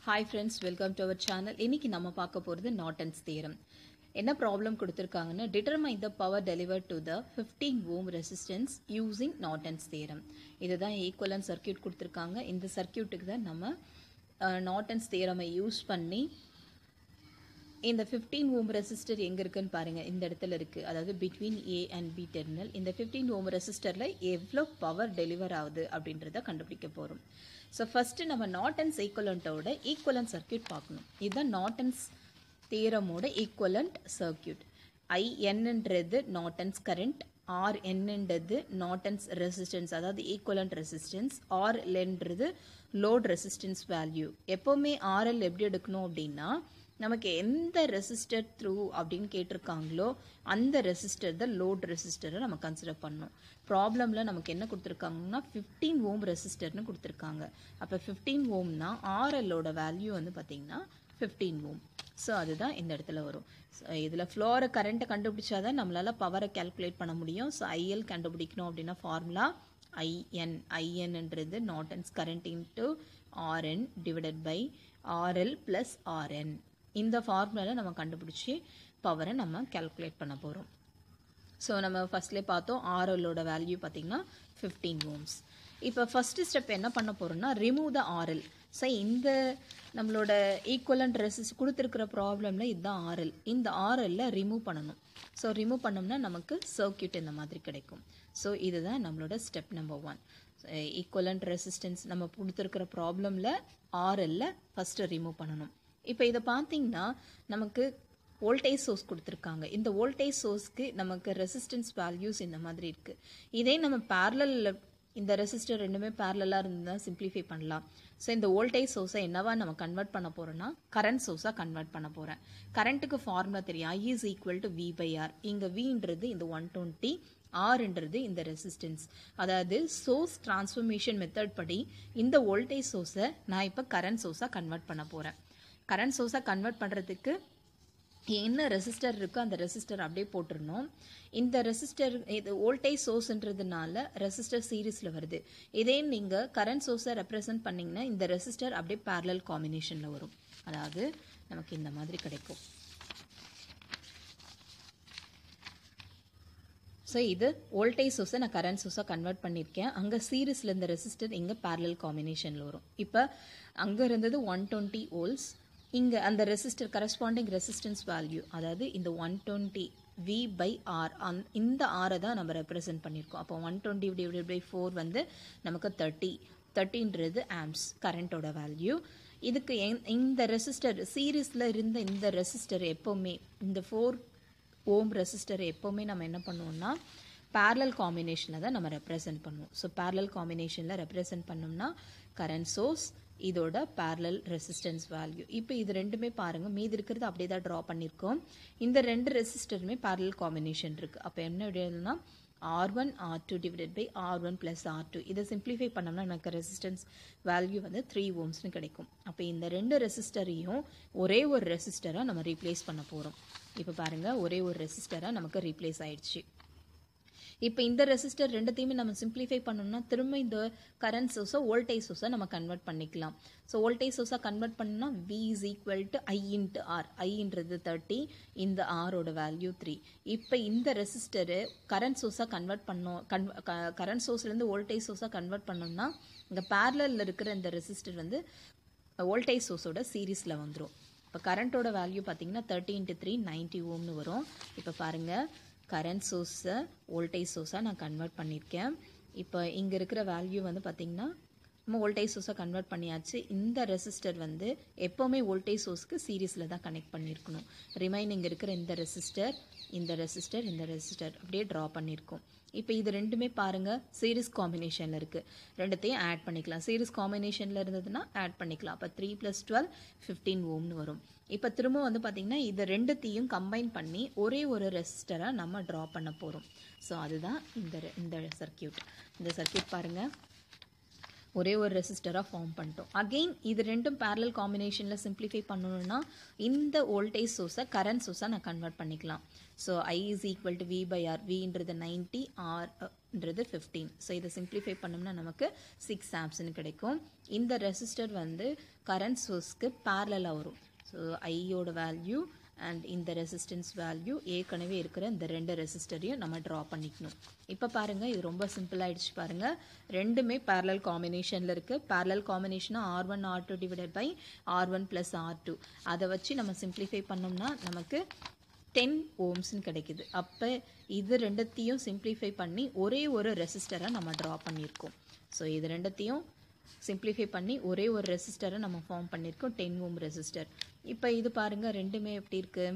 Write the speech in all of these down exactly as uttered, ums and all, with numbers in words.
Hi friends, welcome to our channel. இன்னைக்கு நம்ம பார்க்க போறது Norton's theorem. என்ன ப்ராப்ளம் கொடுத்திருக்காங்கன்னா determine the power delivered to the fifteen ohm resistance using Norton's theorem. இதுதான் ஈக்குவலன்ட் சர்க்யூட் கொடுத்திருக்காங்க. இந்த சர்க்யூட்டுக்கு தான் நம்ம Norton's theorem யூஸ் பண்ணி இந்த fifteen ohm resistor எங்க இருக்குன்னு பாருங்க. இந்த இடத்துல இருக்கு. அதாவது between A and B terminal. இந்த fifteen ohm resistorல எவ்வளவு பவர் டெலிவர் ஆகுது அப்படின்றத கண்டுபிடிக்க போறோம். So first நம்ம Norton's equivalent ஓட equivalent circuit பார்க்கணும். இதுதான் Norton's theorem ஓட equivalent circuit. I N ன்றது Norton's current, R N ன்றது Norton's resistance, அதாவது equivalent resistance, R L ன்றது load resistance value. எப்பவுமே R L எப்படி எடுக்கணும் அப்படின்னா நமக்கு எந்த ரெசிஸ்டர் த்ரூ அப்படின்னு கேட்டிருக்காங்களோ அந்த ரெசிஸ்டர் தான் லோட் ரெசிஸ்டரை நம்ம கன்சிடர் பண்ணணும். ப்ராப்ளமில் நமக்கு என்ன கொடுத்துருக்காங்கன்னா ஃபிஃப்டீன் ஓம் ரெசிஸ்டர்னு கொடுத்துருக்காங்க. அப்போ ஃபிஃப்டீன் ஓம்னா ஆர்எல்லோட வேல்யூ வந்து பார்த்தீங்கன்னா ஃபிஃப்டீன் ஓம். ஸோ அதுதான் இந்த இடத்துல வரும். இதில் ஃப்ளோரை கரண்ட்டை கண்டுபிடிச்சாதான் நம்மளால் பவரை கேல்குலேட் பண்ண முடியும். ஸோ ஐஎல் கண்டுபிடிக்கணும் அப்படின்னா ஃபார்முலா ஐஎன் ஐஎன்ன்றது Norton's current into RN divided by RL plus RN. இந்த ஃபார்முலாவில் நம்ம கண்டுபிடிச்சி பவரை நம்ம கேல்குலேட் பண்ண போகிறோம். ஸோ நம்ம ஃபர்ஸ்ட்லேயே பார்த்தோம் ஆர்எல்லோட வேல்யூ பார்த்தீங்கன்னா ஃபிஃப்டீன் ஓம்ஸ். இப்போ ஃபஸ்ட்டு ஸ்டெப் என்ன பண்ண போகிறோம்னா ரிமூவ் த ஆர்எல். ஸோ இந்த நம்மளோட ஈக்குவலண்ட் ரெசிஸ்ட் கொடுத்துருக்கிற ப்ராப்ளமில் இதுதான் ஆர்எல். இந்த ஆர்எல்ல ரிமூவ் பண்ணணும். ஸோ ரிமூவ் பண்ணோம்னா நமக்கு சர்க்யூட் இந்த மாதிரி கிடைக்கும். ஸோ இதுதான் நம்மளோட step number one. Equivalent resistance நம்ம கொடுத்துருக்கிற ப்ராப்ளமில் ஆர்எல்ல ஃபஸ்ட்டு ரிமூவ் பண்ணணும். இப்போ இதை பார்த்தீங்கன்னா நமக்கு வோல்டேஜ் சோர்ஸ் கொடுத்துருக்காங்க. இந்த வோல்டேஜ் சோர்ஸ்க்கு நமக்கு ரெசிஸ்டன்ஸ் வேல்யூஸ் இந்த மாதிரி இருக்குது. இதே நம்ம பேரலல் இந்த ரெசிஸ்டர் ரெண்டுமே பேரலாக இருந்தால் சிம்பிளிஃபை பண்ணலாம். ஸோ இந்த வோல்டேஜ் சோர்ஸை என்னவா நம்ம கன்வெர்ட் பண்ண போகிறோம்னா கரண்ட் சோர்ஸாக கன்வெர்ட் பண்ண போகிறேன். கரண்ட்டுக்கு ஃபார்முலா தெரியும். I is equal to V by R. இங்கே Vன்றது இந்த ஒன் டுவெண்ட்டி, ஆர்ன்றது இந்த ரெசிஸ்டன்ஸ். அதாவது சோர்ஸ் டிரான்ஸ்ஃபர்மேஷன் மெத்தட் படி இந்த வோல்டேஜ் சோர்ஸை நான் இப்போ கரண்ட் சோர்ஸாக கன்வெர்ட் பண்ண போகிறேன். கரண்ட் சோர்ஸாக கன்வெர்ட் பண்ணுறதுக்கு என்ன ரெசிஸ்டர் இருக்கோ அந்த ரெசிஸ்டர் அப்படியே போட்டுருணும். இந்த ரெசிஸ்டர் இது வோல்டேஜ் சோர்ஸ்ன்றதுனால ரெசிஸ்டர் சீரீஸில் வருது. இதே நீங்கள் கரண்ட் சோர்ஸை ரெப்ரசன்ட் பண்ணிங்கன்னா இந்த ரெசிஸ்டர் அப்படியே பேரலல் காம்பினேஷனில் வரும். அதாவது நமக்கு இந்த மாதிரி கிடைக்கும். ஸோ இது வோல்டேஜ் சோர்ஸை நான் கரண்ட் சோர்ஸாக கன்வெர்ட் பண்ணியிருக்கேன். அங்கே சீரீஸில் இந்த ரெசிஸ்டர் இங்கே பேரலல் காம்பினேஷனில் வரும். இப்போ அங்கே இருந்தது ஒன் டுவெண்ட்டி வோல்ட்ஸ். இங்கே அந்த ரெசிஸ்டர் கரஸ்பாண்டிங் ரெசிஸ்டன்ஸ் வேல்யூ அதாவது இந்த one twenty V by R அந் இந்த ஆரை தான் நம்ம ரெப்ரசென்ட் பண்ணியிருக்கோம். அப்போ one twenty divided by four வந்து நமக்கு தேர்ட்டி தேர்ட்டின்றது ஆம்ஸ் கரண்ட்டோட வேல்யூ. இதுக்கு இந்த ரெசிஸ்டர் சீரீஸில் இருந்த இந்த ரெசிஸ்டர் எப்போவுமே இந்த ஃபோர் ஓம் ரெசிஸ்டர் எப்போவுமே நம்ம என்ன பண்ணுவோம்னா பேரலல் காம்பினேஷனில் தான் நம்ம ரெப்ரசென்ட் பண்ணுவோம். ஸோ பேரலல் காம்பினேஷனில் ரெப்ரசென்ட் பண்ணோம்னா கரண்ட் சோர்ஸ் இதோட பேரலல் ரெசிஸ்டன்ஸ் வேல்யூ. இப்போ இது ரெண்டுமே பாருங்கள் மீதி இருக்கிறது அப்படியே தான் ட்ரா பண்ணியிருக்கோம். இந்த ரெண்டு ரெசிஸ்டருமே பேரலல் காம்பினேஷன் இருக்குது. அப்போ என்ன எழுதணும்னா R one R two divided by R one plus R two. இதை சிம்பிளிஃபை பண்ணோம்னா எனக்கு ரெசிஸ்டன்ஸ் வேல்யூ வந்து த்ரீ ஓம்ஸ்னு கிடைக்கும். அப்போ இந்த ரெண்டு ரெசிஸ்டரையும் ஒரே ஒரு ரெசிஸ்டராக நம்ம ரீப்ளேஸ் பண்ண போகிறோம். இப்போ பாருங்கள் ஒரே ஒரு ரெசிஸ்டராக நமக்கு ரீப்ளேஸ் ஆயிடுச்சு. இப்போ இந்த ரெசிஸ்டர் ரெண்டுத்தையுமே நம்ம சிம்பிளிஃபை பண்ணோம்னா திரும்ப இந்த கரண்ட் சோர்ஸை வோல்டேஜ் சோர்ஸை நம்ம கன்வெர்ட் பண்ணிக்கலாம். ஸோ வோல்டேஜ் சோர்ஸாக கன்வெர்ட் பண்ணோம்னா V is equal to I into R. ஐன்றது தேர்ட்டி, இந்த ஆரோட வேல்யூ த்ரீ. இப்போ இந்த ரெசிஸ்டரு கரண்ட் சோர்ஸாக கன்வெர்ட் பண்ணோம் கன் கரண்ட் சோர்ஸ்லேருந்து வோல்டேஜ் சோர்ஸாக கன்வெர்ட் பண்ணோம்னா இங்கே பேரலில் இருக்கிற இந்த ரெசிஸ்டர் வந்து வோல்டேஜ் சோர்ஸோட சீரீஸில் வந்துடும். இப்போ கரண்ட்டோட வேல்யூ பார்த்தீங்கன்னா தேர்ட்டி இன்ட்டு த்ரீ நைன்ட்டி ஓம்னு வரும். இப்போ பாருங்கள் கரண்ட் சோர்ஸை வோல்டேஜ் சோர்ஸாக நான் கன்வெர்ட் பண்ணியிருக்கேன். இப்போ இங்கே இருக்கிற வேல்யூ வந்து பார்த்திங்கன்னா நம்ம வோல்டேஜ் சோர்ஸாக கன்வெர்ட் பண்ணியாச்சு. இந்த ரெசிஸ்டர் வந்து எப்போவுமே வோல்டேஜ் சோர்ஸ்க்கு சீரீஸில் தான் கனெக்ட் பண்ணியிருக்கணும். ரிமைனிங் இருக்கிற இந்த ரெசிஸ்டர் இந்த ரெசிஸ்டர் இந்த ரெசிஸ்டர் அப்படியே ட்ரா பண்ணியிருக்கோம். இப்போ இது ரெண்டுமே பாருங்கள் சீரீஸ் காம்பினேஷனில் இருக்குது. ரெண்டுத்தையும் ஆட் பண்ணிக்கலாம். சீரீஸ் காம்பினேஷனில் இருந்ததுன்னா ஆட் பண்ணிக்கலாம். அப்போ த்ரீ ப்ளஸ் டுவெல் ஃபிஃப்டீன் ஓம்னு வரும். இப்போ திரும்ப வந்து பார்த்திங்கன்னா இது ரெண்டுத்தையும் கம்பைன் பண்ணி ஒரே ஒரு ரெசிஸ்டராக நம்ம ட்ரா பண்ண போகிறோம். ஸோ அதுதான் இந்த இந்த சர்க்கியூட். இந்த சர்க்கியூட் பாருங்கள் ஒரே ஒரு ரெசிஸ்டராக ஃபார்ம் பண்ணிட்டோம். அகெயின் இது ரெண்டும் பேரலல் காம்பினேஷனில் சிம்பிளிஃபை பண்ணணும்னா இந்த வோல்டேஜ் சோர்ஸை கரண்ட் சோர்ஸாக நான் கன்வெர்ட் பண்ணிக்கலாம். So I is equal to V by R, வின்றது நைன்ட்டி, ஆர்ன்றது ஃபிஃப்டீன். ஸோ இதை சிம்பிளிஃபை பண்ணோம்னா நமக்கு சிக்ஸ் ஆம்ப்ஸ்ன்னு கிடைக்கும். இந்த ரெசிஸ்டர் வந்து கரண்ட் சோர்ஸ்க்கு பேரலாக வரும். ஸோ ஐயோட வேல்யூ அண்ட் இந்த ரெசிஸ்டன்ஸ் வேல்யூ ஏற்கனவே இருக்கிற இந்த ரெண்டு ரெசிஸ்டரையும் நம்ம ட்ரா பண்ணிக்கணும். இப்போ பாருங்கள், இது ரொம்ப சிம்பிள் ஆகிடுச்சு பாருங்கள். ரெண்டுமே பேரலல் காம்பினேஷனில் இருக்குது. பேரலல் காம்பினேஷனாக R one R two divided by R one plus R two. அதை வச்சு நம்ம சிம்பிளிஃபை பண்ணோம்னா நமக்கு டென் ஓம்ஸ்ன்னு கிடைக்குது. அப்போ இது ரெண்டுத்தையும் சிம்பிளிஃபை பண்ணி ஒரே ஒரு ரெசிஸ்டரை நம்ம ட்ரா பண்ணியிருக்கோம். ஸோ இது ரெண்டுத்தையும் சிம்பிளிஃபை பண்ணி ஒரே ஒரு ரெசிஸ்டரை நம்ம ஃபார்ம் பண்ணியிருக்கோம், டென் ஓம் ரெசிஸ்டர். இப்போ இது பாருங்கள், ரெண்டுமே எப்படி இருக்குது,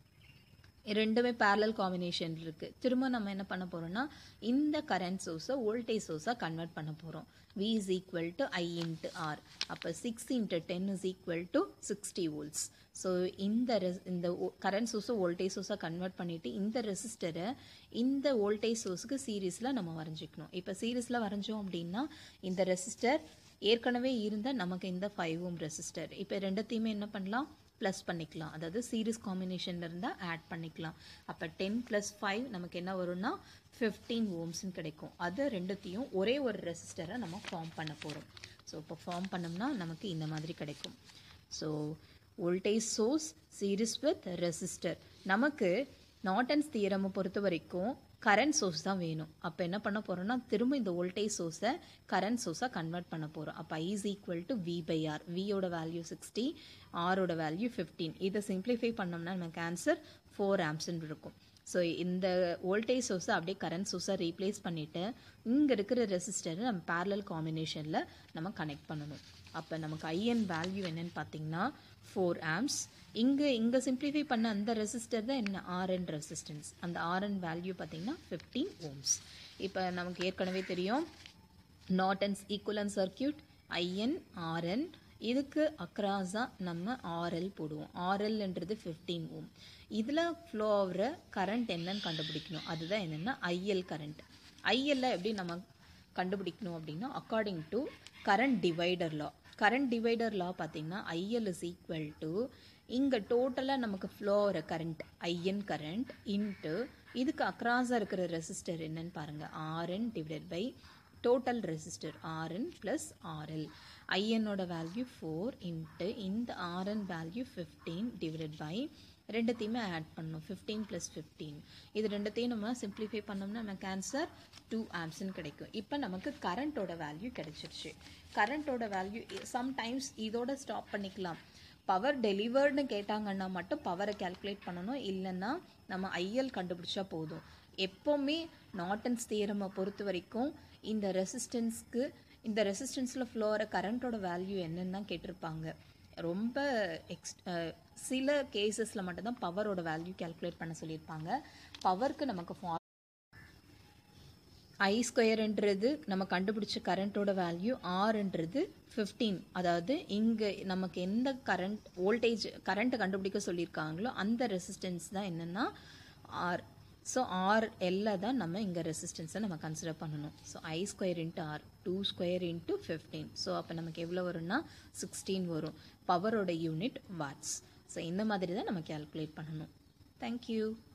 ரெண்டுமே பேரலல் காம்பினேஷன் இருக்குது. திரும்ப நம்ம என்ன பண்ண போகிறோம்னா இந்த கரண்ட் சோர்ஸை வோல்டேஜ் சோர்ஸாக கன்வெர்ட் பண்ண போகிறோம். V is equal to I into R. அப்போ six into ten is equal to sixty volts. So இந்த இந்த கரண்ட் சோர்ஸை வோல்டேஜ் சோர்ஸாக கன்வெர்ட் பண்ணிவிட்டு இந்த ரெசிஸ்டரை இந்த வோல்டேஜ் சோர்ஸுக்கு சீரீஸில் நம்ம வரைஞ்சிக்கணும். இப்போ சீரீஸில் வரைஞ்சோம் அப்படின்னா இந்த ரெசிஸ்டர் ஏற்கனவே இருந்தால் நமக்கு இந்த ஃபைவ் ஓம் ரெசிஸ்டர். இப்போ ரெண்டுத்தையுமே என்ன பண்ணலாம், ப்ளஸ் பண்ணிக்கலாம். அதாவது சீரீஸ் காம்பினேஷனில் இருந்தால் ஆட் பண்ணிக்கலாம். அப்போ டென் ப்ளஸ் ஃபைவ் நமக்கு என்ன வரும்னா ஃபிஃப்டீன் ஓம்ஸ்ன்னு கிடைக்கும். அது ரெண்டுத்தையும் ஒரே ஒரு ரெசிஸ்டரை நம்ம ஃபார்ம் பண்ண போகிறோம். ஸோ இப்போ ஃபார்ம் பண்ணோம்னா நமக்கு இந்த மாதிரி கிடைக்கும். So voltage source series with resistor. நமக்கு நார்டன்ஸ் தியரமை பொறுத்த வரைக்கும் கரண்ட் சோர்ஸ் தான் வேணும். அப்போ என்ன பண்ண போகிறோம்னா திரும்ப இந்த வோல்டேஜ் சோர்ஸை கரண்ட் சோர்ஸாக கன்வெர்ட் பண்ண போகிறோம். அப்போ I is equal to V by R. வியோட வேல்யூ சிக்ஸ்டி, ஆரோட வேல்யூ ஃபிஃப்டீன். இதை சிம்பிளிஃபை பண்ணோம்னா நமக்கு ஆன்சர் ஃபோர் ஆம்ப்ஸ்ன்னு இருக்கும். ஸோ இந்த வோல்டேஜ் சோர்ஸை அப்படியே கரண்ட் சோர்ஸை ரீப்ளேஸ் பண்ணிவிட்டு இங்கே இருக்கிற ரெசிஸ்டரை நம்ம பேரலல் காம்பினேஷனில் நம்ம கனெக்ட் பண்ணணும். அப்போ நமக்கு ஐஎன் வேல்யூ என்னன்னு பார்த்தீங்கன்னா ஃபோர் ஆம்ப்ஸ். இங்கே இங்கே சிம்பிளிஃபை பண்ண அந்த ரெசிஸ்டர் தான் என்ன ஆர்என் ரெசிஸ்டன்ஸ். அந்த ஆர்என் வேல்யூ பார்த்தீங்கன்னா ஃபிஃப்டீன் ஓம்ஸ். இப்போ நமக்கு ஏற்கனவே தெரியும் Norton's equivalent circuit IN RN. இதுக்கு அக்ராஸாக நம்ம ஆர்எல் போடுவோம். ஆர்எல்ன்றது ஃபிஃப்டீன் ஓம். இதில் ஃப்ளோ ஆகிற கரண்ட் என்னன்னு கண்டுபிடிக்கணும். அதுதான் என்னென்னா ஐஎல் கரண்ட். ஐஎல்ல எப்படி நம்ம கண்டுபிடிக்கணும் அப்படின்னா according to current divider law. Current divider law பார்த்தீங்கன்னா ஐஎல் இஸ் ஈக்குவல் டு இங்கே டோட்டலாக நமக்கு ஃப்ளோ ஆகிற கரண்ட் ஐஎன் கரண்ட் இன்ட்டு இதுக்கு அக்ராஸாக இருக்கிற ரெசிஸ்டர் என்னன்னு பாருங்கள், RN divided by total resistor RN plus RL. ஐஎன்னோட வேல்யூ ஃபோர் இன்ட்டு இந்த RN value fifteen divided by ரெண்டுத்தையுமே ஆட் பண்ணணும், ஃபிஃப்டீன் ப்ளஸ் ஃபிஃப்டீன். இது ரெண்டுத்தையும் நம்ம சிம்பிளிஃபை பண்ணோம்னா நமக்கு ஆன்சர் டூ ஆம்ப்ஸ்ன்னு கிடைக்கும். இப்போ நமக்கு கரண்ட்டோட வேல்யூ கிடைச்சிருச்சு. கரண்ட்டோட வேல்யூ சம்டைம்ஸ் இதோட ஸ்டாப் பண்ணிக்கலாம். பவர் டெலிவர்டுன்னு கேட்டாங்கன்னா மட்டும் பவரை கேல்குலேட் பண்ணணும், இல்லைன்னா நம்ம ஐஎல் கண்டுபிடிச்சா போதும். எப்போவுமே நார்டன்ஸ் தியரமை பொறுத்த வரைக்கும் இந்த ரெசிஸ்டன்ஸ்க்கு இந்த ரெசிஸ்டன்ஸில் ஃப்ளோ ஆகிற கரண்ட்டோட வேல்யூ என்னன்னு தான் கேட்டிருப்பாங்க. ரொம்ப எக்ஸ் சில கேசஸில் மட்டும்தான் பவரோட வேல்யூ கேல்குலேட் பண்ண சொல்லியிருப்பாங்க. பவருக்கு நமக்கு ஃபார் ஐ ஸ்கொயர்ன்றது நம்ம கண்டுபிடிச்ச கரண்ட்டோட வேல்யூ, ஆர்ன்றது ஃபிஃப்டீன். அதாவது இங்கே நமக்கு எந்த கரண்ட் வோல்டேஜ் கரண்ட்டை கண்டுபிடிக்க சொல்லியிருக்காங்களோ அந்த ரெசிஸ்டன்ஸ் தான் என்னென்னா ஆர். ஸோ ஆர் எல்ல தான் நம்ம இங்கே ரெசிஸ்டன்ஸை நம்ம கன்சிடர் பண்ணணும். So I square into R, two square into fifteen. So அப்போ நமக்கு எவ்வளோ வரும்னா சிக்ஸ்டீன் வரும். பவரோட யூனிட் வாட்ஸ். ஸோ இந்த மாதிரி தான் நம்ம கேல்குலேட் பண்ணணும். தேங்க்யூ.